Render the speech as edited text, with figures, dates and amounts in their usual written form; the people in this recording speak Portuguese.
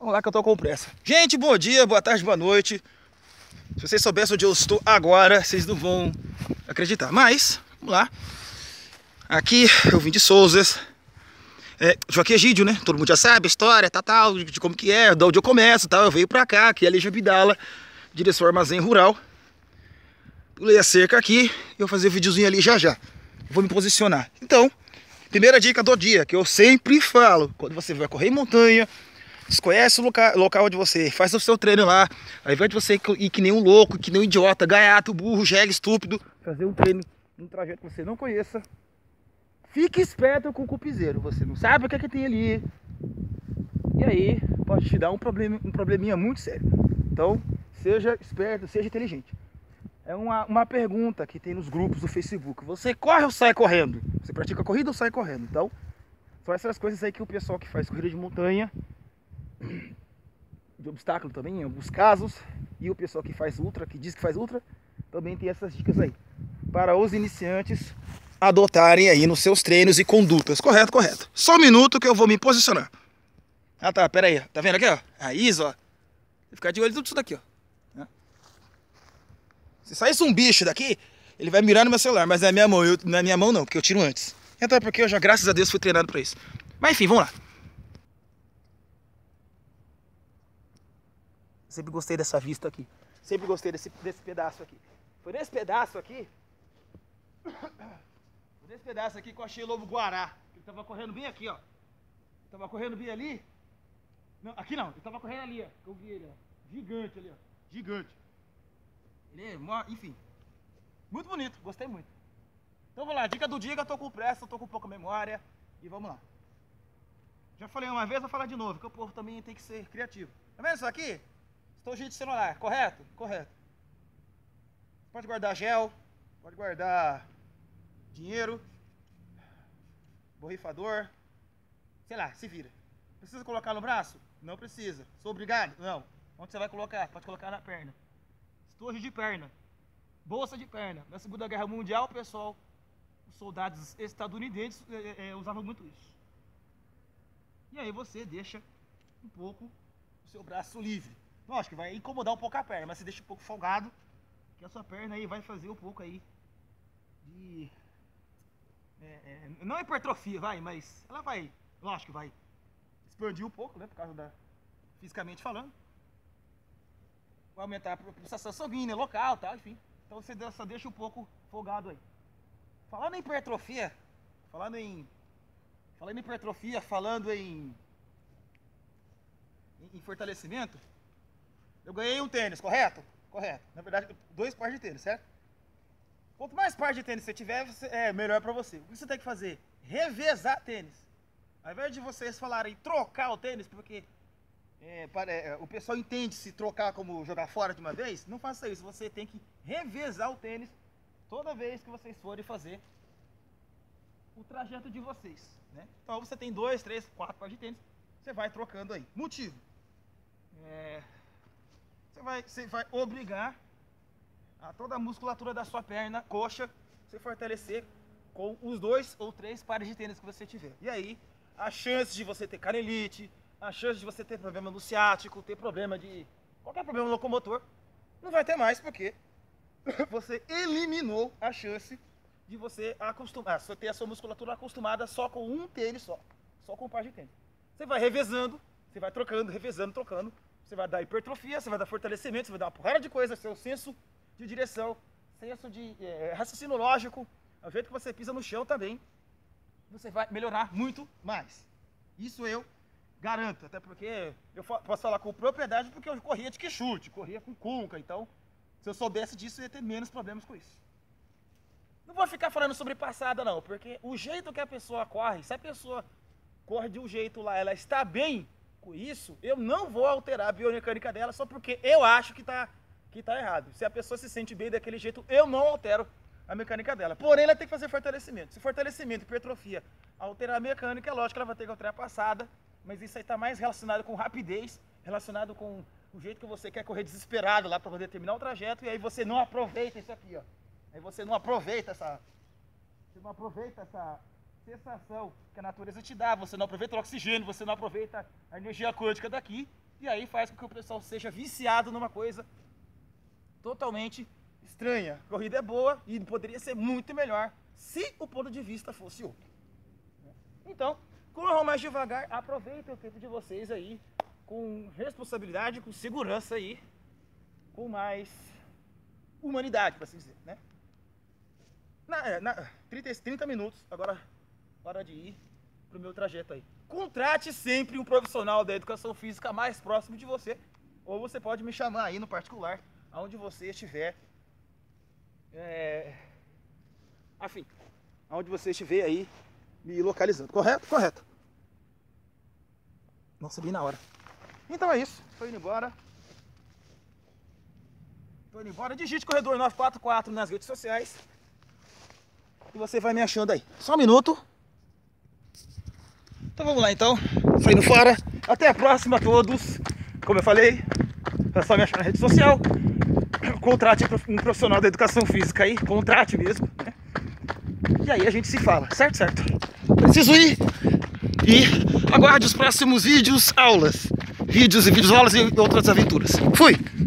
Vamos lá que eu tô com pressa. Gente, bom dia, boa tarde, boa noite. Se vocês soubessem onde eu estou agora, vocês não vão acreditar. Mas, vamos lá. Aqui eu vim de Souzas. Joaquim Egídio, né? Todo mundo já sabe a história, tal, de como que é, de onde eu começo, tal. Eu venho pra cá, aqui é Lígia Abdala, direção Armazém Rural. Pulei a cerca aqui e vou fazer o videozinho ali já já. Vou me posicionar. Então, primeira dica do dia, que eu sempre falo. Quando você vai correr em montanha, desconhece o local onde você faz o seu treino lá, ao invés de você ir que nem um louco, que nem um idiota, gaiato, burro, jegue, estúpido, fazer um treino num trajeto que você não conheça, fique esperto com o cupizeiro. Você não sabe o que é que tem ali, e aí pode te dar um probleminha muito sério. Então, seja esperto, seja inteligente. É uma pergunta que tem nos grupos do Facebook: você corre ou sai correndo? Você pratica corrida ou sai correndo? Então, são essas coisas aí que o pessoal que faz corrida de montanha, de obstáculo também, em alguns casos, e o pessoal que faz ultra, que diz que faz ultra, também tem essas dicas aí, para os iniciantes adotarem aí nos seus treinos e condutas. Correto, correto. Só um minuto que eu vou me posicionar. Ah tá, pera aí, tá vendo aqui, ó? A Isa, ó. Ficar de olho em tudo isso daqui, ó. Se saísse um bicho daqui, ele vai mirar no meu celular, mas não é minha mão, não é minha mão não, porque eu tiro antes. Então é porque eu já, graças a Deus, fui treinado pra isso. Mas enfim, vamos lá. Sempre gostei dessa vista aqui. Sempre gostei desse pedaço aqui. Foi nesse pedaço aqui. Foi nesse pedaço aqui que eu achei o lobo-guará. Ele tava correndo bem aqui, ó. Ele tava correndo bem ali. Não, aqui não. Ele tava correndo ali, ó. Eu vi ele, ó. Gigante ali, ó. Gigante. Ele é, enfim. Muito bonito. Gostei muito. Então vamos lá. Dica do dia, que eu tô com pressa, eu tô com pouca memória. E vamos lá. Já falei uma vez, vou falar de novo, que o povo também tem que ser criativo. Tá vendo isso aqui? Estojo de celular, correto? Correto. Pode guardar gel, pode guardar dinheiro, borrifador, sei lá, se vira. Precisa colocar no braço? Não precisa. Sou obrigado? Não. Onde você vai colocar? Pode colocar na perna. Estojo de perna, bolsa de perna. Na Segunda Guerra Mundial, o pessoal, os soldados estadunidenses usavam muito isso. E aí você deixa um pouco o seu braço livre. Lógico que vai incomodar um pouco a perna, mas você deixa um pouco folgado, que a sua perna aí vai fazer um pouco aí de... não hipertrofia, mas ela vai, lógico que vai expandir um pouco, né, por causa da... fisicamente falando. Vai aumentar a pulsação sanguínea local, tal, enfim. Então você só deixa um pouco folgado aí. Falando em hipertrofia, falando em fortalecimento, eu ganhei um tênis, correto? Correto. Na verdade, 2 pares de tênis, certo? Quanto mais pares de tênis você tiver, melhor pra você. O que você tem que fazer? Revezar tênis. Ao invés de vocês falarem trocar o tênis, porque o pessoal entende se trocar como jogar fora de uma vez, não faça isso. Você tem que revezar o tênis toda vez que vocês forem fazer o trajeto de vocês, né? Então você tem 2, 3, 4 pares de tênis, você vai trocando aí. Motivo: você vai obrigar a toda a musculatura da sua perna, coxa, você fortalecer com os 2 ou 3 pares de tênis que você tiver. E aí, a chance de você ter canelite, a chance de você ter problema no ciático, ter problema de... qualquer problema locomotor, não vai ter mais, porque você eliminou a chance de você ter a sua musculatura acostumada só com um tênis só com um par de tênis. Você vai revezando, você vai trocando, revezando, trocando. Você vai dar hipertrofia, você vai dar fortalecimento, você vai dar uma porrada de coisa, seu senso de direção, senso de raciocínio lógico, ao jeito que você pisa no chão também, você vai melhorar muito mais. Isso eu garanto, até porque eu posso falar com propriedade, porque eu corria de quichute, corria com cunca, então se eu soubesse disso eu ia ter menos problemas com isso. Não vou ficar falando sobre passada não, porque o jeito que a pessoa corre, se a pessoa corre de um jeito lá, ela está bem com isso, eu não vou alterar a biomecânica dela só porque eu acho que tá errado. Se a pessoa se sente bem daquele jeito, eu não altero a mecânica dela. Porém, ela tem que fazer fortalecimento. Se fortalecimento, hipertrofia, alterar a mecânica, é lógico que ela vai ter que alterar a passada, mas isso aí está mais relacionado com rapidez, relacionado com o jeito que você quer correr desesperado lá para poder terminar o trajeto, e aí você não aproveita isso aqui, ó. Aí você não aproveita essa sensação que a natureza te dá, você não aproveita o oxigênio, você não aproveita a energia quântica daqui, E aí faz com que o pessoal seja viciado numa coisa totalmente estranha. A corrida é boa e poderia ser muito melhor se o ponto de vista fosse outro. Então, corram mais devagar, aproveitem o tempo de vocês aí, com responsabilidade, com segurança aí, com mais humanidade, para assim dizer, né? 30 minutos, agora hora de ir pro meu trajeto aí. Contrate sempre um profissional da educação física mais próximo de você, ou você pode me chamar aí no particular, aonde você estiver, aonde você estiver aí me localizando. Correto? Correto. Nossa, bem na hora. Então é isso, tô indo embora. Digite Corredor 944 nas redes sociais e você vai me achando aí. Só um minuto. Então vamos lá então, saindo fora. Até a próxima a todos. Como eu falei, é só me achar na rede social. Contrate um profissional da educação física aí, contrate mesmo, né? E aí a gente se fala, certo? Preciso ir e aguarde os próximos vídeos, aulas. Vídeos e aulas e outras aventuras. Fui!